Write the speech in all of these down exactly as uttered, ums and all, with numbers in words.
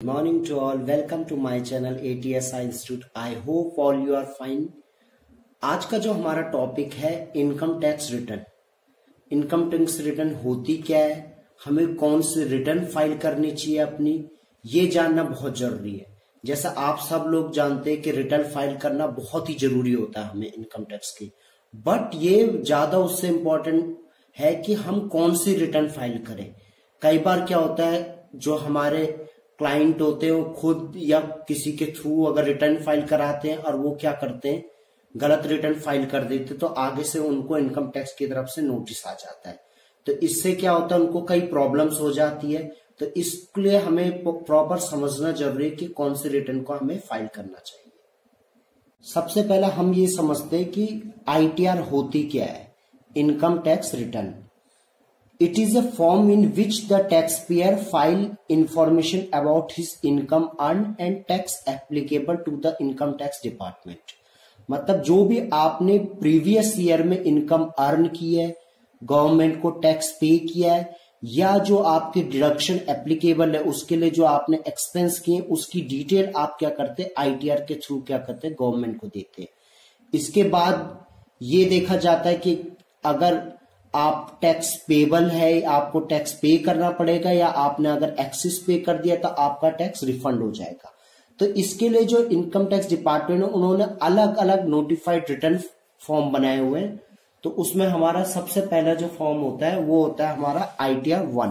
morning to all. Welcome to my channel A T S I Institute. I hope all you are fine. आज का जो हमारा topic है income tax return. Income tax return होती क्या है, हमें कौन सी रिटर्न फाइल करनी चाहिए अपनी, ये जानना बहुत जरूरी है। जैसा आप सब लोग जानते हैं कि रिटर्न फाइल करना बहुत ही जरूरी होता है हमें इनकम टैक्स की, बट ये ज्यादा उससे इम्पोर्टेंट है कि हम कौन सी रिटर्न फाइल करें। कई बार क्या होता है, जो हमारे क्लाइंट होते हैं वो खुद या किसी के थ्रू अगर रिटर्न फाइल कराते हैं और वो क्या करते हैं, गलत रिटर्न फाइल कर देते, तो आगे से उनको इनकम टैक्स की तरफ से नोटिस आ जाता है। तो इससे क्या होता है, उनको कई प्रॉब्लम्स हो जाती है। तो इसलिए हमें प्रॉपर समझना जरूरी है कि कौन से रिटर्न को हमें फाइल करना चाहिए। सबसे पहला हम ये समझते हैं कि आईटीआर होती क्या है, income tax return. It is a form in which the taxpayer file information about his income earned and tax applicable to the income tax department। मतलब जो भी आपने प्रीवियस ईयर में इनकम अर्न की है, गवर्नमेंट को टैक्स पे किया है, या जो आपकी डिडक्शन एप्लीकेबल है उसके लिए जो आपने एक्सपेंस किए, उसकी डिटेल आप क्या करते हैं, आईटीआर के थ्रू क्या करते हैं, गवर्नमेंट को देते हैं। इसके बाद ये देखा जाता है कि अगर आप टैक्स पेबल है, आपको टैक्स पे करना पड़ेगा, या आपने अगर एक्सेस पे कर दिया तो आपका टैक्स रिफंड हो जाएगा। तो इसके लिए जो इनकम टैक्स डिपार्टमेंट है उन्होंने अलग अलग नोटिफाइड रिटर्न फॉर्म बनाए हुए हैं। तो उसमें हमारा सबसे पहला जो फॉर्म होता है वो होता है हमारा ITR one.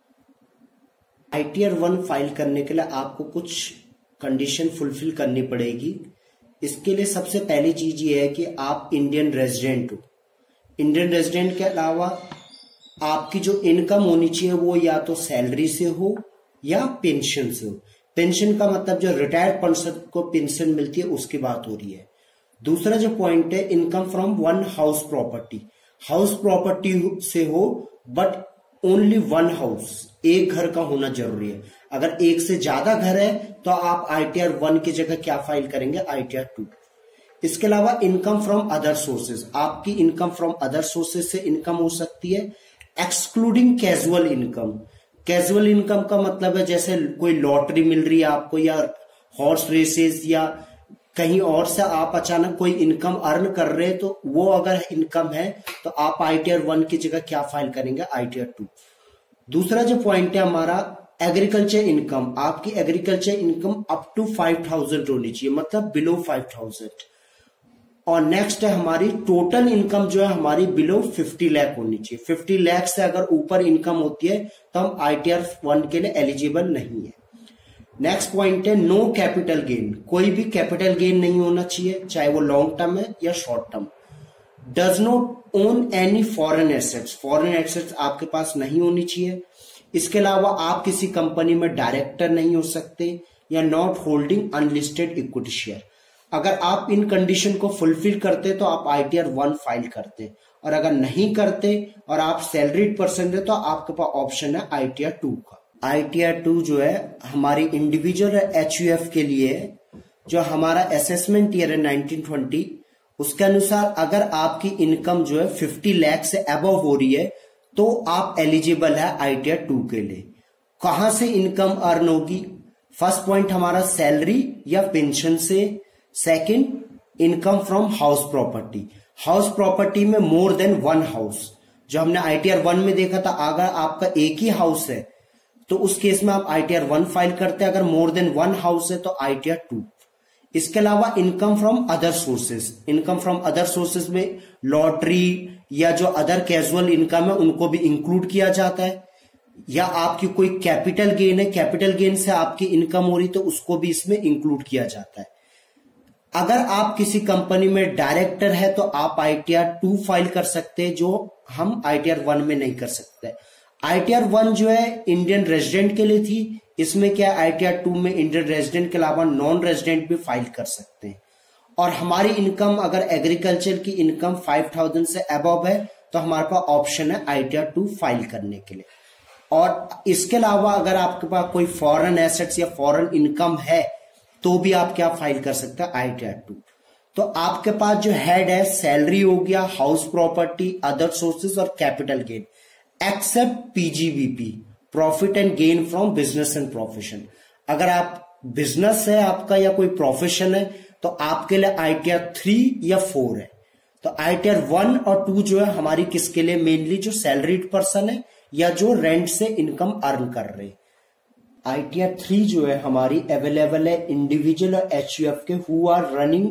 ITR one file करने के लिए आपको कुछ कंडीशन फुलफिल करनी पड़ेगी। इसके लिए सबसे पहली चीज ये है कि आप इंडियन रेजिडेंट हो। इंडियन रेजिडेंट के अलावा आपकी जो इनकम होनी चाहिए वो या तो सैलरी से हो या पेंशन से हो। पेंशन का मतलब जो रिटायर्ड पर्सन को पेंशन मिलती है उसकी बात हो रही है। दूसरा जो पॉइंट है, income from one house property. House property से हो बट ओनली वन हाउस, एक घर का होना जरूरी है। अगर एक से ज्यादा घर है तो आप आईटीआर वन की जगह क्या फाइल करेंगे, आईटीआर टू। इसके अलावा इनकम फ्रॉम अदर सोर्सेज, आपकी इनकम फ्रॉम अदर सोर्सेज से इनकम हो सकती है excluding casual income. Casual income का मतलब है जैसे कोई लॉटरी मिल रही है आपको, या हॉर्स रेसेस, या कहीं और से आप अचानक कोई इनकम अर्न कर रहे हैं, तो वो अगर इनकम है तो आप आईटीआर वन की जगह क्या फाइल करेंगे, आईटीआर टू। दूसरा जो पॉइंट है हमारा एग्रीकल्चर इनकम। आपकी agriculture income up to five thousand होनी चाहिए, मतलब बिलो फाइव थाउजेंड। और नेक्स्ट है हमारी टोटल इनकम जो है हमारी बिलो फिफ्टी लाख होनी चाहिए। फिफ्टी लाख से अगर ऊपर इनकम होती है तो हम आईटीआर वन के लिए एलिजिबल नहीं है। नेक्स्ट पॉइंट है नो कैपिटल गेन। कोई भी कैपिटल गेन नहीं होना चाहिए, चाहे वो लॉन्ग टर्म है या short term. Does not own any foreign assets. Foreign assets आपके पास नहीं होनी चाहिए। इसके अलावा आप किसी कंपनी में डायरेक्टर नहीं हो सकते, या not holding unlisted equity share. अगर आप इन कंडीशन को फुलफिल करते तो आप आईटीआर वन फाइल करते, और अगर नहीं करते और आप सैलरीड पर्सन है तो आपके पास ऑप्शन है आईटीआर टू का। आईटीआर टू जो है हमारी इंडिविजुअल एचयूएफ के लिए, जो हमारा असेसमेंट ईयर है नाइनटीन ट्वेंटी, उसके अनुसार अगर आपकी इनकम जो है फिफ्टी लाख से अबव हो रही है तो आप एलिजिबल है आईटीआर टू के लिए। कहां से इनकम अर्न होगी? फर्स्ट पॉइंट हमारा सैलरी या पेंशन से। Second, income from house property. House property में मोर देन वन हाउस, जो हमने आईटीआर वन में देखा था, अगर आपका एक ही हाउस है तो उस केस में आप आईटीआर वन फाइल करते हैं। अगर मोर देन वन हाउस है तो आईटीआर टू। इसके अलावा income from other sources. Income from other sources में लॉटरी या जो अदर कैजुअल इनकम है उनको भी इंक्लूड किया जाता है, या आपकी कोई कैपिटल गेन है, कैपिटल गेन से आपकी इनकम हो रही तो उसको भी इसमें इंक्लूड किया जाता है। अगर आप किसी कंपनी में डायरेक्टर है तो आप आईटीआर टू फाइल कर सकते हैं, जो हम आईटीआर वन में नहीं कर सकते। आईटीआर वन जो है इंडियन रेजिडेंट के लिए थी, इसमें क्या आईटीआर टू में इंडियन रेजिडेंट के अलावा नॉन रेजिडेंट भी फाइल कर सकते हैं। और हमारी इनकम अगर एग्रीकल्चर की इनकम फाइव थाउजेंड से अबव है तो हमारे पास ऑप्शन है आईटीआर टू फाइल करने के लिए। और इसके अलावा अगर आपके पास कोई फॉरेन एसेट्स या फॉरेन इनकम है तो भी आप क्या फाइल कर सकते हैं, आईटीआर टू। तो आपके पास जो हेड है, सैलरी हो गया, हाउस प्रॉपर्टी, अदर सोर्सेज और capital gain, except PGBP, profit and gain from business and profession. अगर आप बिजनेस है आपका या कोई प्रोफेशन है तो आपके लिए आईटीआर थ्री या फोर है। तो आईटीआर वन और टू जो है हमारी किसके लिए, मेनली जो सैलरीड पर्सन है या जो रेंट से इनकम अर्न कर रहे। आईटीआर थ्री जो है हमारी अवेलेबल है इंडिविजुअल और एचयूएफ के who are running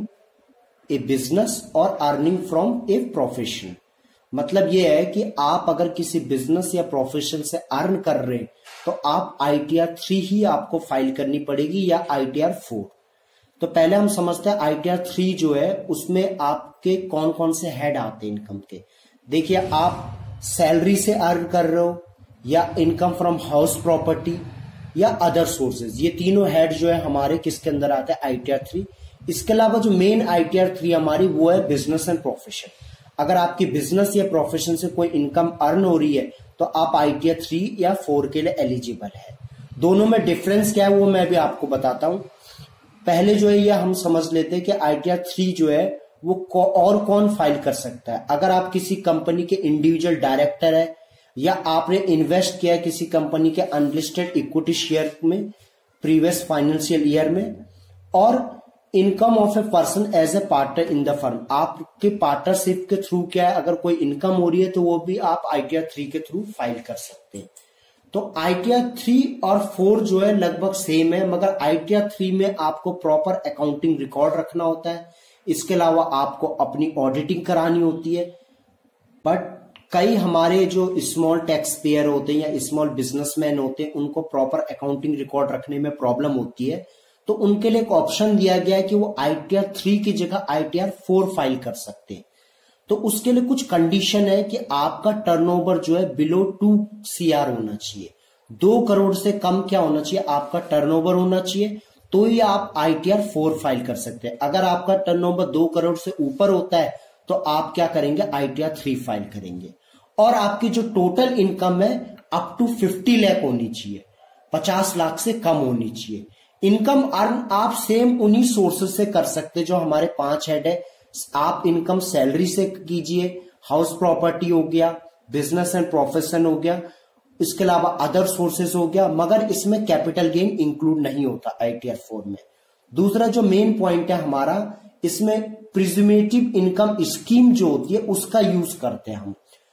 a business और अर्निंग फ्रॉम ए प्रोफेशन। मतलब ये है कि आप अगर किसी बिजनेस या प्रोफेशन से अर्न कर रहे हैं तो आप आईटीआर थ्री ही आपको फाइल करनी पड़ेगी या आईटीआर फोर। तो पहले हम समझते हैं आईटीआर थ्री जो है उसमें आपके कौन कौन से हेड आते हैं इनकम के। देखिए, आप सैलरी से अर्न कर रहे हो या इनकम फ्रॉम हाउस प्रॉपर्टी या अदर सोर्सेज, ये तीनों हेड जो है हमारे किसके अंदर आते हैं, आईटीआर थ्री। इसके अलावा जो मेन आईटीआर थ्री हमारी वो है बिजनेस एंड प्रोफेशन। अगर आपकी बिजनेस या प्रोफेशन से कोई इनकम अर्न हो रही है तो आप आईटीआर थ्री या फोर के लिए एलिजिबल है। दोनों में डिफरेंस क्या है वो मैं भी आपको बताता हूं। पहले जो है ये हम समझ लेते हैं कि आईटीआर थ्री जो है वो और कौन फाइल कर सकता है। अगर आप किसी कंपनी के इंडिविजुअल डायरेक्टर है या आपने इन्वेस्ट किया है किसी कंपनी के अनलिस्टेड इक्विटी शेयर में प्रीवियस फाइनेंशियल ईयर में, और income of a person as a partner in the firm, आपके पार्टनरशिप के थ्रू क्या है अगर कोई इनकम हो रही है तो वो भी आप आईटीआर थ्री के थ्रू फाइल कर सकते हैं। तो आईटीआर थ्री और फोर जो है लगभग सेम है, मगर आईटीआर थ्री में आपको प्रॉपर अकाउंटिंग रिकॉर्ड रखना होता है। इसके अलावा आपको अपनी ऑडिटिंग करानी होती है। बट कई हमारे जो स्मॉल टैक्स पेयर होते हैं या स्मॉल बिजनेसमैन होते हैं उनको प्रॉपर अकाउंटिंग रिकॉर्ड रखने में प्रॉब्लम होती है, तो उनके लिए एक ऑप्शन दिया गया है कि वो आईटीआर थ्री की जगह आईटीआर फोर फाइल कर सकते हैं। तो उसके लिए कुछ कंडीशन है कि आपका टर्नओवर जो है बिलो टू सीआर होना चाहिए, दो करोड़ से कम क्या होना चाहिए, आपका टर्नओवर होना चाहिए, तो ही आप आईटीआर फोर फाइल कर सकते हैं। अगर आपका टर्नओवर दो करोड़ से ऊपर होता है तो आप क्या करेंगे, आईटीआर थ्री फाइल करेंगे। और आपकी जो टोटल इनकम है अप टू फिफ्टी लाख होनी चाहिए, पचास लाख से कम होनी चाहिए। इनकम अर्न आप सेम उन्हीं सोर्सेज से कर सकते जो हमारे पांच हेड है। आप इनकम सैलरी से कीजिए, हाउस प्रॉपर्टी हो गया, बिजनेस एंड प्रोफेशन हो गया, इसके अलावा अदर सोर्सेज हो गया, मगर इसमें कैपिटल गेन इंक्लूड नहीं होता आईटीआर फोर में। दूसरा जो मेन पॉइंट है हमारा, इसमें प्रिज्यूमेटिव इनकम स्कीम जो होती है उसका यूज करते हैं हम।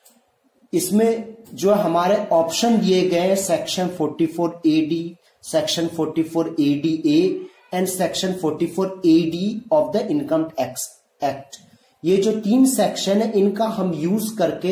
इसमें जो हमारे ऑप्शन दिए गए हैं section forty four A D, section forty four A D A and section forty four A D of the Income Tax Act. ये जो तीन सेक्शन है इनका हम यूज करके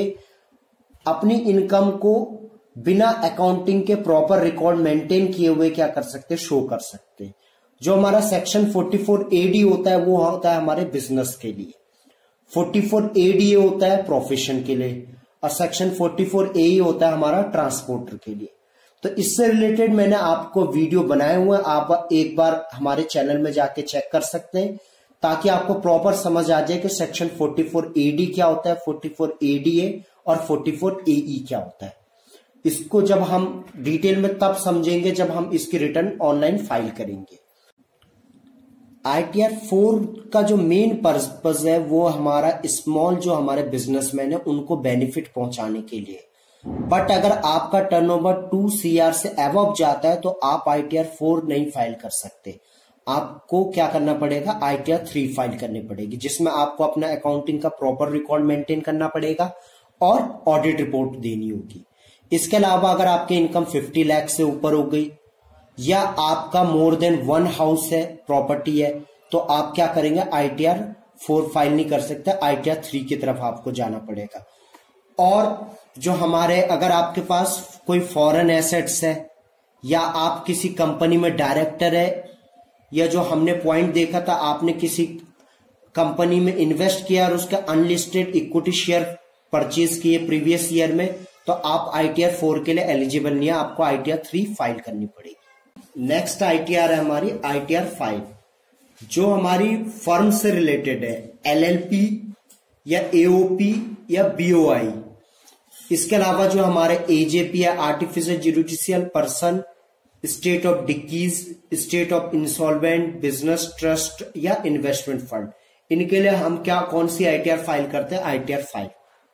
अपनी इनकम को बिना अकाउंटिंग के प्रॉपर रिकॉर्ड मेंटेन किए हुए क्या कर सकते, शो कर सकते। जो हमारा section forty four A D होता है वो होता है हमारे बिजनेस के लिए, forty four A D A होता है प्रोफेशन के लिए, और सेक्शन फोर्टी फोर ए होता है हमारा ट्रांसपोर्टर के लिए। तो इससे रिलेटेड मैंने आपको वीडियो बनाए हुए हैं, आप एक बार हमारे चैनल में जाके चेक कर सकते हैं ताकि आपको प्रॉपर समझ आ जाए कि section forty four A D क्या होता है, forty four A D A और फोर्टी फोर ए ई क्या होता है। इसको जब हम डिटेल में तब समझेंगे जब हम इसकी रिटर्न ऑनलाइन फाइल करेंगे। आईटीआर फोर का जो मेन पर्पज है वो हमारा स्मॉल जो हमारे बिजनेसमैन है उनको बेनिफिट पहुंचाने के लिए। बट अगर आपका टर्नओवर टू सीआर से अबव जाता है तो आप आईटीआर फोर नहीं फाइल कर सकते, आपको क्या करना पड़ेगा, आईटीआर थ्री फाइल करनी पड़ेगी, जिसमें आपको अपना अकाउंटिंग का प्रॉपर रिकॉर्ड मेंटेन करना पड़ेगा और ऑडिट रिपोर्ट देनी होगी। इसके अलावा अगर आपकी इनकम फिफ्टी लाख से ऊपर हो गई या आपका मोर देन वन हाउस है, प्रॉपर्टी है, तो आप क्या करेंगे, आईटीआर फोर फाइल नहीं कर सकते, आईटीआर थ्री की तरफ आपको जाना पड़ेगा। और जो हमारे अगर आपके पास कोई फॉरेन एसेट्स है या आप किसी कंपनी में डायरेक्टर है, या जो हमने पॉइंट देखा था आपने किसी कंपनी में इन्वेस्ट किया और उसका अनलिस्टेड इक्विटी शेयर परचेज किए प्रीवियस ईयर में, तो आप आईटीआर फोर के लिए एलिजिबल नहीं है, आपको आईटीआर थ्री फाइल करनी पड़ेगी। नेक्स्ट आईटीआर है हमारी आईटीआर फाइव, जो हमारी फर्म से रिलेटेड है, एलएलपी या एओपी या बीओआई। इसके अलावा जो हमारे एजेपी है, artificial judicial person, state of डिकीज, state of insolvent, business trust या इन्वेस्टमेंट फंड, इनके लिए हम क्या कौन सी आईटीआर फाइल करते हैं, आईटीआर फाइव।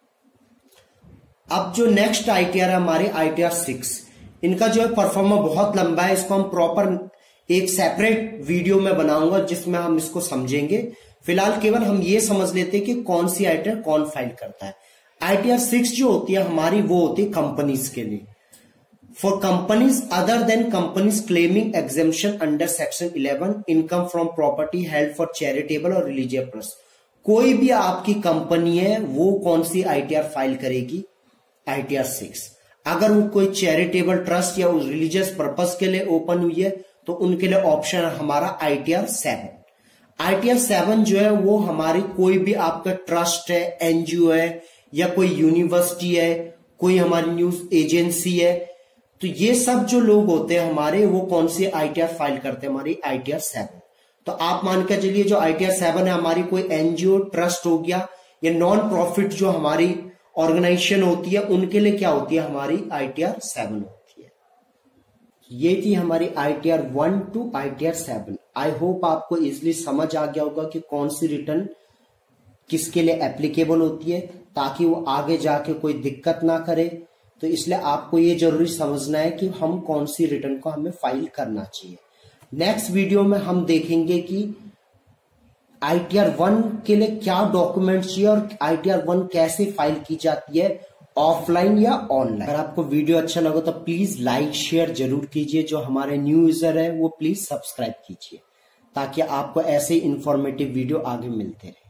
अब जो नेक्स्ट आईटीआर है हमारी आईटीआर सिक्स, इनका जो है परफॉर्मा बहुत लंबा है, इसको हम प्रॉपर एक सेपरेट वीडियो में बनाऊंगा जिसमें हम इसको समझेंगे। फिलहाल केवल हम ये समझ लेते हैं कि कौन सी आईटीआर कौन फाइल करता है। आईटीआर सिक्स जो होती है हमारी, वो होती है कंपनीज के लिए। For companies other than companies claiming exemption under section eleven, income from property held for charitable और रिलीजियस पर्पस, कोई भी आपकी कंपनी है वो कौन सी आईटीआर फाइल करेगी? ITR six. अगर वो कोई चैरिटेबल ट्रस्ट या उस रिलीजियस पर्पस के लिए ओपन हुई है तो उनके लिए ऑप्शन है हमारा आईटीआर सेवन। आईटीआर सेवन जो है वो हमारी कोई भी आपका ट्रस्ट है, एनजीओ है, या कोई यूनिवर्सिटी है, कोई हमारी न्यूज एजेंसी है, तो ये सब जो लोग होते हैं हमारे, वो कौन सी आईटीआर फाइल करते हैं? हमारी आईटीआर सेवन। तो आप मान के चलिए जो आईटीआर सेवन है हमारी कोई एनजीओ ट्रस्ट हो गया या नॉन प्रॉफिट जो हमारी ऑर्गेनाइजेशन होती है, उनके लिए क्या होती है? हमारी आईटीआर सेवन होती है। ये थी हमारी ITR one two ITR seven. I hope आपको इजिली समझ आ गया होगा कि कौन सी रिटर्न किसके लिए एप्लीकेबल होती है, ताकि वो आगे जाके कोई दिक्कत ना करे। तो इसलिए आपको ये जरूरी समझना है कि हम कौन सी रिटर्न को हमें फाइल करना चाहिए। नेक्स्ट वीडियो में हम देखेंगे कि आईटीआर वन के लिए क्या डॉक्यूमेंट चाहिए और आईटीआर वन कैसे फाइल की जाती है, ऑफलाइन या ऑनलाइन। अगर आपको वीडियो अच्छा लगा तो प्लीज लाइक शेयर जरूर कीजिए। जो हमारे न्यू यूजर है वो प्लीज सब्सक्राइब कीजिए, ताकि आपको ऐसे इंफॉर्मेटिव वीडियो आगे मिलते रहे।